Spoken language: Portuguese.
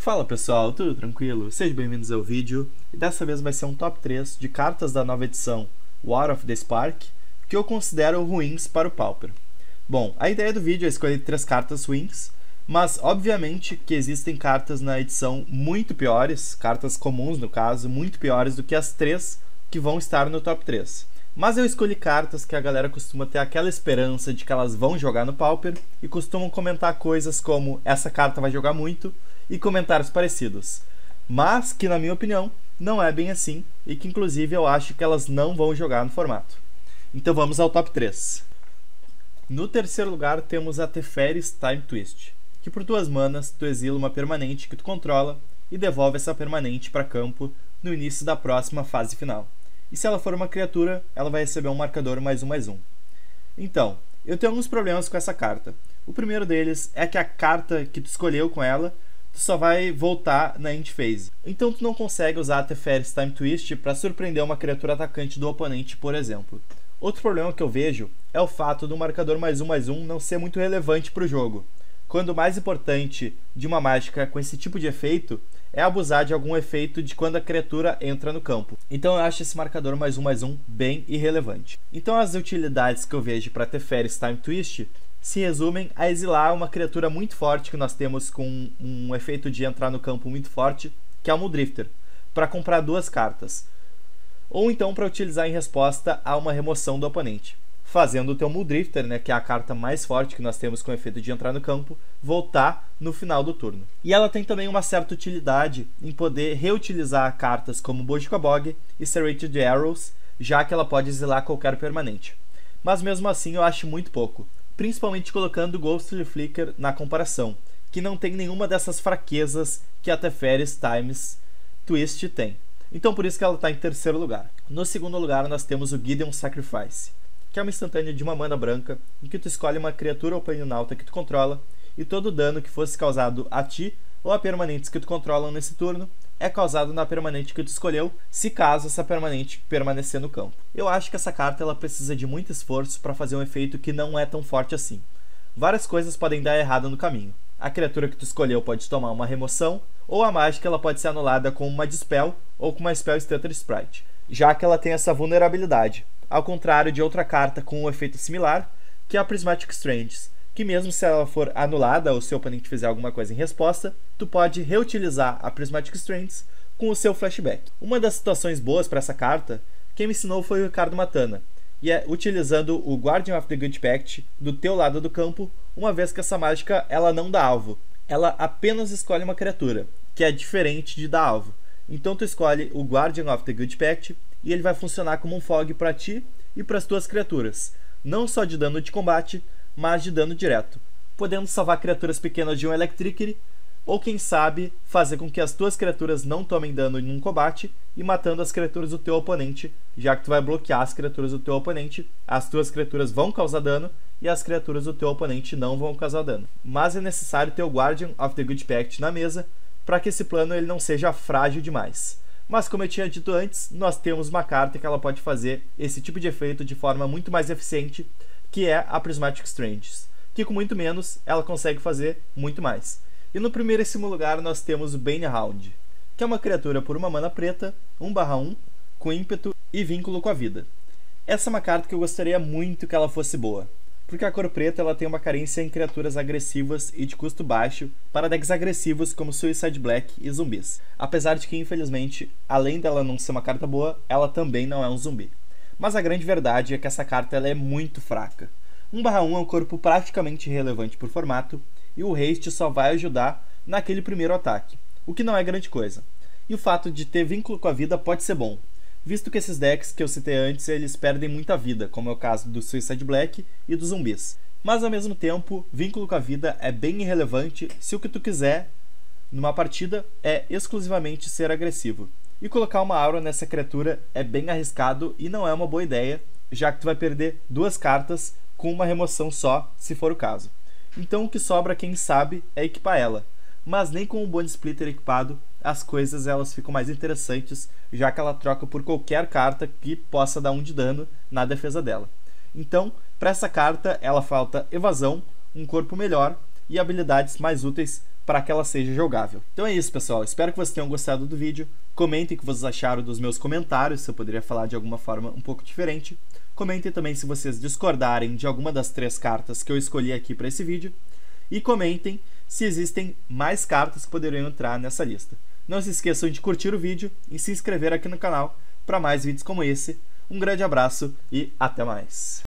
Fala pessoal, tudo tranquilo? Sejam bem-vindos ao vídeo e dessa vez vai ser um top 3 de cartas da nova edição War of the Spark que eu considero ruins para o Pauper. Bom, a ideia do vídeo é escolher 3 cartas ruins, mas obviamente que existem cartas na edição muito piores, cartas comuns no caso, muito piores do que as 3 que vão estar no top 3. Mas eu escolhi cartas que a galera costuma ter aquela esperança de que elas vão jogar no Pauper e costumam comentar coisas como essa carta vai jogar muito e comentários parecidos, mas que na minha opinião não é bem assim e que inclusive eu acho que elas não vão jogar no formato. Então vamos ao top 3. No terceiro lugar temos a Teferis Time Twist, que por 2 manas tu exila uma permanente que tu controla e devolve essa permanente para campo no início da próxima fase final. E se ela for uma criatura, ela vai receber um marcador +1/+1. Então, eu tenho alguns problemas com essa carta. O primeiro deles é que a carta que tu escolheu com ela tu só vai voltar na end phase. Então tu não consegue usar a Teferis Time Twist para surpreender uma criatura atacante do oponente, por exemplo. Outro problema que eu vejo é o fato do marcador +1/+1 não ser muito relevante para o jogo, quando o mais importante de uma mágica com esse tipo de efeito é abusar de algum efeito de quando a criatura entra no campo. Então eu acho esse marcador +1/+1 bem irrelevante. Então as utilidades que eu vejo para Teferis Time Twist se resumem a exilar uma criatura muito forte que nós temos com um efeito de entrar no campo muito forte, que é o Muldrifter, para comprar 2 cartas. Ou então para utilizar em resposta a uma remoção do oponente, fazendo o teu Muldrifter, que é a carta mais forte que nós temos com o efeito de entrar no campo, voltar no final do turno. E ela tem também uma certa utilidade em poder reutilizar cartas como Bojuka-Bog e Serrated Arrows, já que ela pode exilar qualquer permanente. Mas mesmo assim eu acho muito pouco, principalmente colocando Ghostly Flicker na comparação, que não tem nenhuma dessas fraquezas que a Teferis Time Twist tem. Então por isso que ela está em terceiro lugar. No segundo lugar nós temos o Gideon Sacrifice, que é uma instantânea de 1 mana branca, em que tu escolhe uma criatura ou Planinauta que tu controla, e todo o dano que fosse causado a ti ou a permanentes que tu controla nesse turno é causado na permanente que tu escolheu, se caso essa permanente permanecer no campo. Eu acho que essa carta ela precisa de muito esforço para fazer um efeito que não é tão forte assim. Várias coisas podem dar errado no caminho. A criatura que tu escolheu pode tomar uma remoção, ou a mágica ela pode ser anulada com uma Dispel ou com uma Spell Stutter Sprite, já que ela tem essa vulnerabilidade, ao contrário de outra carta com um efeito similar, que é a Prismatic Strands, que mesmo se ela for anulada ou se o oponente fizer alguma coisa em resposta, tu pode reutilizar a Prismatic Strands com o seu flashback. Uma das situações boas para essa carta, quem me ensinou foi o Ricardo Matana, e é utilizando o Guardian of the Good Pact do teu lado do campo, uma vez que essa mágica ela não dá alvo, ela apenas escolhe uma criatura, que é diferente de dar alvo. Então tu escolhe o Guardian of the Good Pact e ele vai funcionar como um fog para ti e para as tuas criaturas, não só de dano de combate, mas de dano direto, podendo salvar criaturas pequenas de um Electricity, ou quem sabe fazer com que as tuas criaturas não tomem dano em um combate e matando as criaturas do teu oponente, já que tu vai bloquear as criaturas do teu oponente, as tuas criaturas vão causar dano e as criaturas do teu oponente não vão causar dano. Mas é necessário ter o Guardian of the Good Pact na mesa para que esse plano ele não seja frágil demais. Mas como eu tinha dito antes, nós temos uma carta que ela pode fazer esse tipo de efeito de forma muito mais eficiente, que é a Prismatic Strands, que com muito menos ela consegue fazer muito mais. E no primeiríssimo lugar nós temos o Banehound, que é uma criatura por 1 mana preta, 1/1, com ímpeto e vínculo com a vida. Essa é uma carta que eu gostaria muito que ela fosse boa, porque a cor preta ela tem uma carência em criaturas agressivas e de custo baixo para decks agressivos como Suicide Black e zumbis, apesar de que infelizmente, além dela não ser uma carta boa, ela também não é um zumbi. Mas a grande verdade é que essa carta ela é muito fraca. 1/1 é um corpo praticamente irrelevante por formato, e o haste só vai ajudar naquele primeiro ataque, o que não é grande coisa. E o fato de ter vínculo com a vida pode ser bom, visto que esses decks que eu citei antes, eles perdem muita vida, como é o caso do Suicide Black e dos zumbis. Mas ao mesmo tempo, vínculo com a vida é bem irrelevante se o que tu quiser numa partida é exclusivamente ser agressivo. E colocar uma aura nessa criatura é bem arriscado e não é uma boa ideia, já que tu vai perder 2 cartas com uma remoção só, se for o caso. Então o que sobra, quem sabe, é equipar ela. Mas nem com o Bone Splitter equipado, as coisas elas ficam mais interessantes, já que ela troca por qualquer carta que possa dar 1 de dano na defesa dela. Então, para essa carta, ela falta evasão, um corpo melhor e habilidades mais úteis para que ela seja jogável. Então é isso, pessoal. Espero que vocês tenham gostado do vídeo. Comentem o que vocês acharam dos meus comentários, se eu poderia falar de alguma forma um pouco diferente. Comentem também se vocês discordarem de alguma das 3 cartas que eu escolhi aqui para esse vídeo. E comentem se existem mais cartas que poderiam entrar nessa lista. Não se esqueçam de curtir o vídeo e se inscrever aqui no canal para mais vídeos como esse. Um grande abraço e até mais!